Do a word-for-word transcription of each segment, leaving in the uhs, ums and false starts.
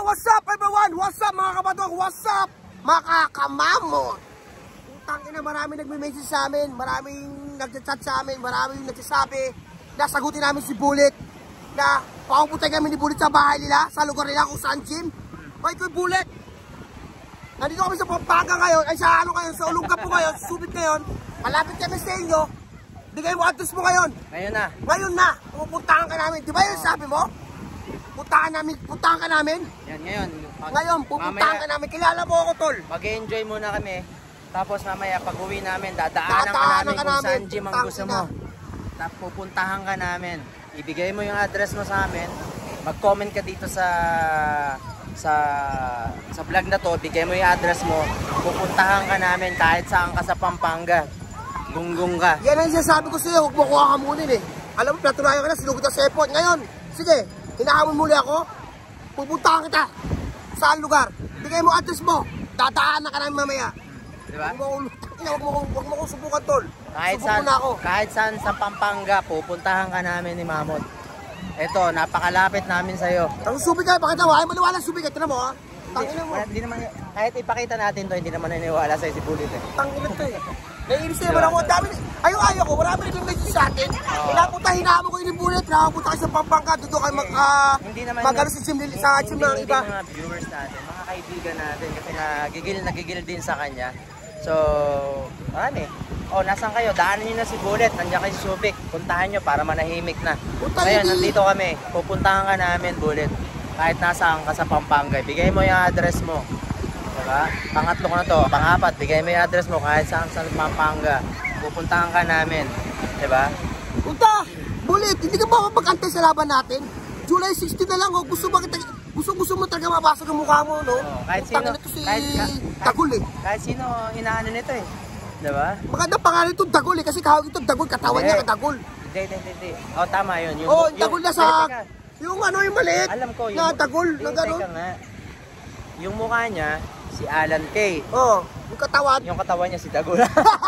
what's up everyone? What's up mga kabadong? What's up mga kamamot? Utang ina, maraming nagme-message sa amin, maraming nagchat sa amin, maraming nagsasabi na sagutin namin si Bullet, na pakupunta kami ni Bullet sa bahay nila, sa lugar nila kung saan gym. Wait ko Bullet, nandito kami sa Pampanga ngayon, ay sa ano ngayon, sa Olungga po ngayon, Subic ngayon, malapit kami sa inyo. Bigay mo address mo ngayon. Ngayon na. Ngayon na, pupuntahan ka namin. Di ba yun sabi mo? Puntahan namin, puntahan ka namin. Yan, ngayon. Mag, ngayon, pupuntahan ka namin. Kilala mo ako, tol. Mag-enjoy muna kami. Tapos mamaya pag uwi namin, dadaanan ka Dadaanan namin ka kung namin, saan gym ang gusto putang mo. Tapos pupuntahan ka namin. Ibigay mo yung address mo sa amin. Mag-comment ka dito sa sa sa vlog na to. Bigay mo yung address mo. Pupuntahan ka namin kahit saan ka sa Pampanga. Gunggong ka. Yan ang sinasabi ko sa'yo, huwag mo kuha ka muna eh. Alam mo, natunayan ka na, sinugod ang sepot. Ngayon, sige, hinahamon muli ako, pupuntahan kita. Saan lugar? Bigay mo address mo, dadaanan ka namin mamaya. Diba? Huwag mo, huwag mo, huwag mo kong subukan, tol. Kahit Subukan saan, na ako. kahit saan sa Pampanga, pupuntahan ka namin ni Mamot. Ito, napakalapit namin sa'yo. Ang subig ka, pakita mo, ay maliwalang subig ka, tinan mo ha. Tangina mo. Hindi naman, kahit ipakita natin to, hindi naman naniniwala sa'yo si Bullet eh. Tangina to eh. Naiinis na naman ako, ang dami, ayaw ayaw ko, marami rin yung message sa atin. Pinapunta, hinahamon ko yung Bullet, nakapunta kayo sa Pampanga, doon kayo mag, uh, mag-ano sa gym, sa gym ng iba. Hindi mga viewers natin, mga kaibigan natin, kasi nagigil, nagigil din sa kanya. So, marami. Oh, nasan kayo? Daanan nyo na si Bullet, nandiyan kayo si Subic. Puntahan nyo para manahimik na. Ngayon, nandito kami. Pupuntahan ka namin, Bullet. Kahit nasaan ka sa Pampanga, bigay mo yung address mo. Diba? Pangatlo ko na to, pangapat, bigay mo yung address mo kahit saan sa Pampanga. Pupuntahan ka namin. Diba? Punta! Bullet, hindi ka ba mapag-antay sa laban natin? July sixteen na lang, oh. Gusto ba kita, gusto gusto mo talaga mabasag ang mukha mo, no? Oh, kahit sino, na to si kahit, Dagol eh. Kahit sino inaano nito eh. Diba? Maganda pangalan ito Dagol eh, kasi kahawag ito Dagol, katawan Hindi. niya Kadagol. Hindi, hindi, hindi. Oh, tama yun. Yung, Oh, yung, Dagol na sa, teka, yung ano yung maliit. alam ko, yung, na Dagol, na hindi, gano'n. teka nga. Yung mukha niya, si Alan Kay. Oh, yung katawan. Yung katawan niya si Dagol.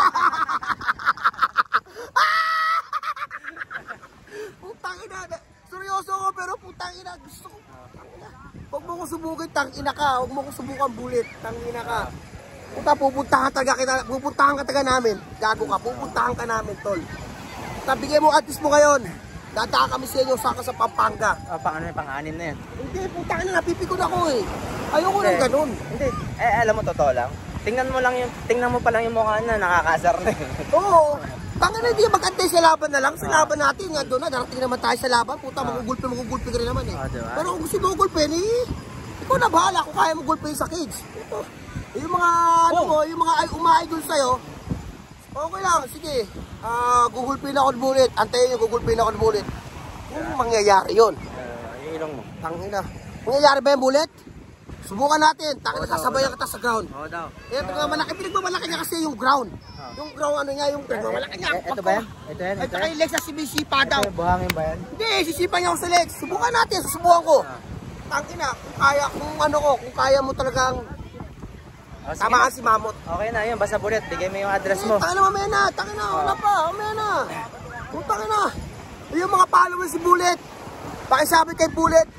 Putang ina, seryoso ko pero putang ina, gusto ko. Huwag mo ko subukin, tang ina ka. Huwag mo ko subukan Bullet, tang ina ka. Puta, pupuntahan talaga kita, pupuntahan ka talaga namin. Gago ka, pupuntahan ka namin, tol. Tabigay mo address mo ngayon. Dadaan kami sa inyo, saka sa Pampanga. Oh, pang ano yung pang-anim na yan? Hindi, putang ina, napipikon ako eh. Ayoko lang ganun. Hindi. Eh, alam mo, totoo lang. Tingnan mo lang yung, tingnan mo pa lang yung mukha na, nakakasar na eh. Oo. Tangin na, hindi mag-antay sa laban na lang. Sa laban natin, nga doon na, darating naman tayo sa laban. Puta, magugulpe, magugulpe ka rin naman eh. Ah, diba? Pero kung gusto mo gulpe, eh, ikaw na bahala kung kaya mo gulpe sa cage. Ito, yung mga, ano mo, yung mga ay, uma-idol sa'yo, okay lang, sige. Ah, uh, gugulpe na ako ng Bullet. Antayin nyo, gugulpe na ako ng Bullet. Kung mangyayari yun. Uh, yung ilong mo. Tangin na. Mangyayari ba yung Bullet? Subukan natin. Tangin na, sasabayan kita sa ground. Oo daw. Eh, pinagmamalaki, pinagmamalaki niya kasi yung ground. Yung ground ano niya, yung pinagmamalaki niya. Eh, ito ba yan? Ito yan? At Ito saka yan? yung legs na sumisipa daw. Ito yung buhangin ba yan? Hindi, sisipa niya ako sa legs. Subukan natin, susubukan ko. Tangin na, kung kaya, kung ano ko, kung kaya mo talagang Oh, tamaan si Mamot. Okay na yun, basta Bullet, bigay mo yung address mo. Tangin na, mamaya na, tangin na, wala pa, mamaya na. Kung tangin na, yung mga followers si Bullet, pakisabi kay Bullet,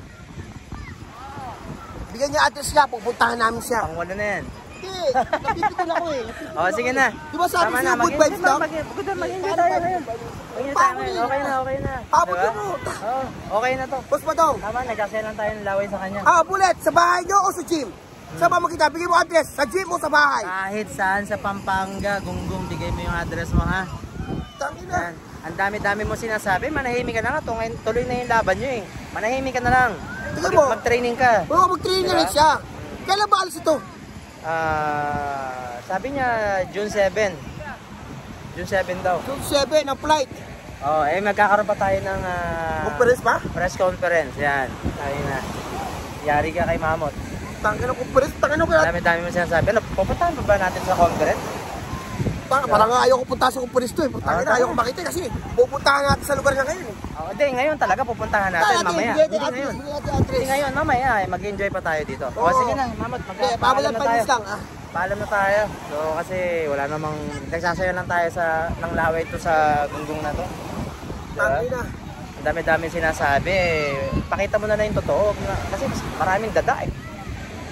bigyan niya address niya, pupuntahan namin siya. Pangwala na yan. Hindi, napipikon ako eh. Oh, sige na. Di ba sabi Tama siya, na, good vibes lang? Mag-enjoy tayo ngayon. Mag-enjoy tayo ngayon. Okay na, okay na. Abot Diba? na mo. Oo, okay na to. Boss Padong. Tama, nagkasaya lang tayo ng laway sa kanya. Ah, Bullet, sa bahay niyo o sa gym? Saan ba makita? Bigyan mo address, sa gym o sa bahay? Kahit saan sa Pampanga, gunggong, bigay mo yung address mo ha. Tangin na. Yan. Ang dami-dami mo sinasabi, manahimik ka na nga. Tungay, tuloy na yung laban nyo eh. Manahimik ka na lang. Tingnan Mag- mo. Mag-training ka. Oo, mag-training na Diba? rin siya. Kailan ba alis ito? Ah, sabi niya June seven. June seven daw. June seven, ang flight. Oh, eh magkakaroon pa tayo ng ah, Conference pa? press conference. Yan. Tayo na. Yari ka kay Mamot. Tangin na conference, tangin na kaya. Dami-dami mo sinasabi. Ano, pupuntahan pa ba natin sa conference? Pa, parang nga ayaw ko punta sa conference to eh. Tangin na, Ah, ayaw ko makita kasi pupuntahan natin sa lugar niya ngayon eh. Oh, hindi, ngayon talaga pupuntahan natin mamaya. Hindi ngayon. Hindi ngayon, mamaya. Eh, mag-enjoy pa tayo dito. O, Oo. sige na, Mamot. Eh, Magpapaalam pabalan na pa tayo. news lang ah. Paalam na tayo. So, kasi wala namang, nagsasayo lang tayo sa, ng laway ito sa gunggong na to. Diba? Tangin na. Ang dami-dami sinasabi. Eh, pakita mo na na yung totoo. Kasi maraming dada eh.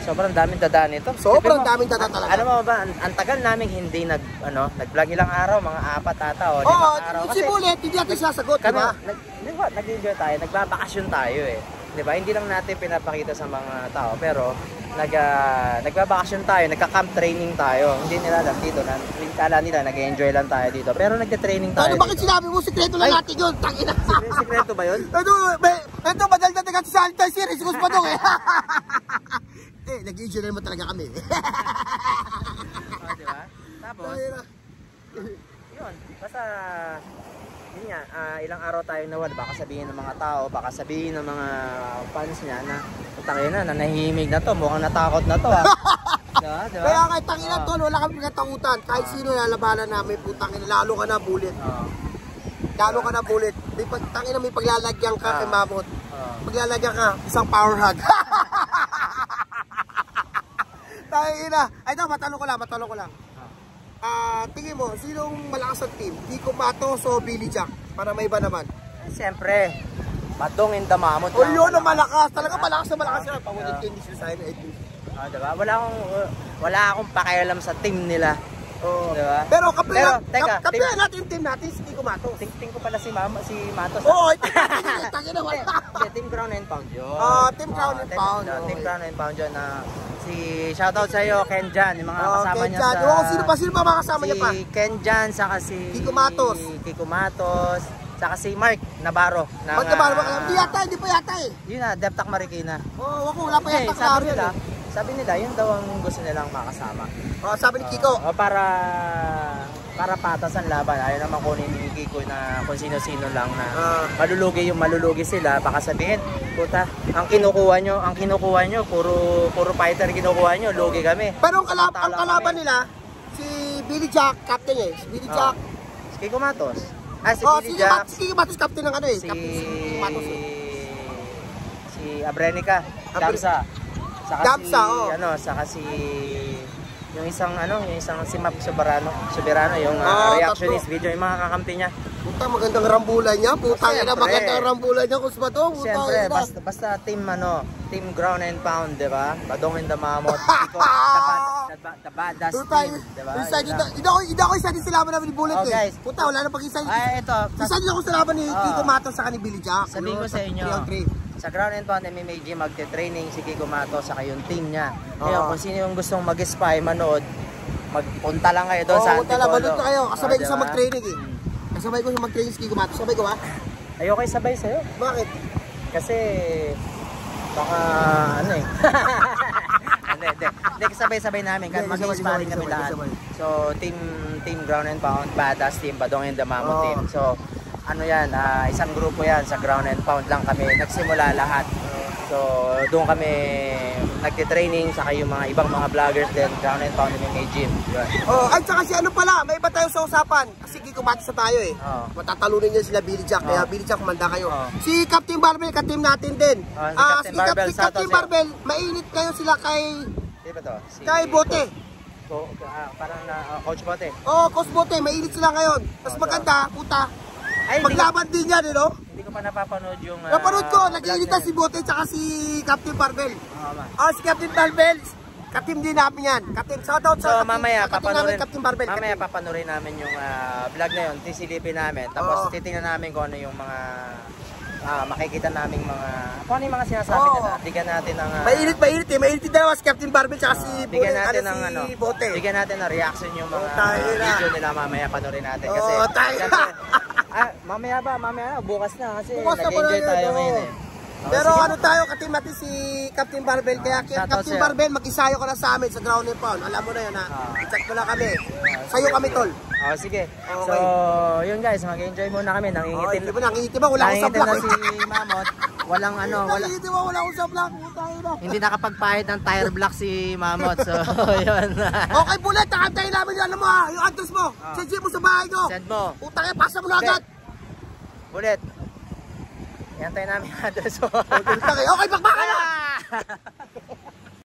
sobrang daming dadaan nito. Sobrang Mo, daming dadaan talaga. Ano mo ba, ang, ang tagal namin hindi nag, ano, nag-vlog ilang araw, mga apat ata o Oo, limang araw. si Bullet, hindi natin sasagot, di ba? Nag, nag-enjoy tayo, nagbabakasyon tayo eh. Di ba? Hindi lang natin pinapakita sa mga tao, pero nag, uh, nagbabakasyon tayo, nagka-camp training tayo. Hindi nila alam dito, na, kala nila nag-enjoy lang tayo dito. Pero nagka-training tayo. Ano, bakit sinabi mo? Sikreto lang natin yun, tangina. Sikreto ba yun? Ito, ito, madal na taga sa Alta Series, gusto pa doon eh. Eh, nag-enjoy naman talaga kami. Oh, di ba? Tapos, yun, basta, yun nga, uh, ilang araw tayong nawala, baka sabihin ng mga tao, baka sabihin ng mga fans niya na, tangin na, nanahimig na to, mukhang natakot na to ha. Diba? Diba? Kaya kahit tangin na tol, wala kami pinatakutan. Kahit sino lalabanan namin, putang ina, lalo ka na Bullet. Oh. Lalo ka na Bullet. May pag, tangin na may paglalagyan ka kay Mamot. Oh. Paglalagyan ka, isang power hug. Tangin na. Ay ito, matanong ko lang, matanong ko lang. Ah, uh, tingin mo, sinong malakas ang team? Kiko Matos o Billy Jack? Para may iba naman. Eh, siyempre, Badong in the Mammoth. O yun ang malakas. Talaga malakas na malakas sila. Pangunit kayo hindi sila sa akin. Ah, diba? Wala akong, wala akong pakialam sa team nila. Oo. Diba? Pero kapihan, teka, kapihan natin yung team natin, si Kiko Matos. Ting, ting ko pala si, Mama, si Matos. Oo, ito natin. Tangin na wala. Hindi, Team Crown and Pound yun. Ah, Team Crown and Pound. Uh, team Crown and Pound yun na si shoutout sa iyo Ken Jan, yung mga oh, kasama Ken niya Jan. sa Oo, sino pa sino pa mga kasama si niya pa? Si Ken Jan saka si Kiko Matos. Kiko Matos, saka si Mark Navarro. Mark Navarro ba? Hindi yata, hindi pa yata eh. Yun na, Deptak Marikina. Oo, oh, wako wala pa yata sabi nila. Sabi nila, yun daw ang gusto nilang makasama. Oh, sabi ni Kiko. Uh, para para patas ang laban. Ayaw naman kunin ni Kiko na kung sino-sino lang na uh, malulugi yung malulugi sila. Baka sabihin, puta, ang kinukuha nyo, ang kinukuha nyo, puro puro fighter kinukuha nyo, lugi kami. Pero ang, kalab ang kalaban kami. Nila, si Billy Jack, captain eh. Si Billy Jack. Uh, si Kiko Matos. Ah, si oh, Billy si Jack. Si Kiko Matos, captain ng ano eh. Si, captain si Kiko Matos eh. Si Abrenica, Damsa. Saka Damsa, si, oh. ano, saka si yung isang ano, yung isang si Map Soberano, Soberano yung uh, oh, reactionist tatlo. Video, yung mga kakampi niya. Puta, magandang rambulan niya. Puta, ina, magandang rambulan niya. Kusma to. Puta, siyempre, ina. basta, basta team ano, team Ground and Pound, di ba? Badong in the Mammoth. The badass team, di ba? Hindi ako, hindi ako isa din sa laban namin ni Bullet oh, eh. Puta, wala na pag-isa. Ay, ito. Isa din ako sa laban ni oh. Kiko Matos sa ni Billy Jack. Sabihin ko sa inyo. Sa Ground and Pound M M A Gym, magte-training si Kiko Matos saka yung team niya. Ngayon, oh. kung sino yung gustong mag-spy, manood, magpunta lang kayo doon oh, sa Antipolo. Oo, manood na kayo. Kasabay oh, ko diba? Sa mag-training eh. Kasabay ko sa mag-training si Kiko Matos. Sabay ko ha? Ayoko kayo sabay sa'yo. Bakit? Kasi, baka, ano eh. Hindi, hindi. Hindi, kasabay-sabay namin. Kasi mag-sparring kami lahat. So, team team Ground and Pound, badass team, Badong and the Mammoth oh. team. So, ano yan, uh, isang grupo yan sa Ground and Pound lang kami nagsimula lahat. So doon kami nagte-training saka yung mga ibang mga vloggers din, Ground and Pound M M A Gym. Oh, ay saka si ano pala, may iba tayo sa usapan. Kasi Kiko Matos na tayo eh. Oh. Matatalunin niya sila Billy Jack, oh. Kaya Billy Jack kumanda kayo. Oh. Si Captain Barbell, ka-team natin din. Oh, si uh, Captain si Barbell, si Captain Barbell, mainit kayo sila kay Di ba to? Si kay Bote. Ko, uh, parang uh, Coach Bote. Oh, Coach Bote, mainit sila ngayon. Mas oh, maganda, puta. Ay, maglaban ko, din yan, eh, no? Hindi ko pa napapanood yung... Uh, napanood ko, nag-iinitan si Bote tsaka si Captain Barbell. Oo, oh, oh, si Captain Barbell, ka-team din namin yan. Ka-team, shoutout sa so, mamaya, papanurin, Captain Barbell. Mamaya, papanurin namin yung uh, vlog na yun, tisilipin namin. Tapos, oh. titingnan namin kung ano yung mga... Uh, makikita namin mga... Kung ano yung mga sinasabi oh. na bigyan natin ng... Uh, mainit, mainit eh. Mainit din dalawa si Captain Barbell tsaka uh, si bigyan Bote, natin ano, ng, si ano, Bote. Bigyan natin ng reaction yung mga oh, video nila mamaya, panurin natin. Kasi, oh, tayo ah, mamaya ba? Mamaya na, bukas na kasi nag-enjoy tayo ngayon eh. Okay, pero sige. Ano tayo, katim natin si Captain Barbell. Kaya uh, Captain Barbell, mag-isayo ka na sa amin sa Ground and Pound. Alam mo na yun ha. Uh, I-check mo lang kami. Sa'yo kami tol. Oh, sige. Okay. So, yun guys, mag-enjoy muna kami. Nangingitim. Oh, nangingitim ba? Wala akong saplak. Nangingitim na si Mammoth. Walang ano, wala. Nangingitim ba? Wala akong saplak. Hindi nakapagpahid ng tire block si Mammoth. So, yun. Okay, Bullet. Takantayin namin yung ano mo ha. Yung address mo. Oh. Send mo sa bahay ko. Send mo. Utang yan, pasa mo na agad. Bullet. Yan tayo namin yung address mo. Okay, bakbakan na!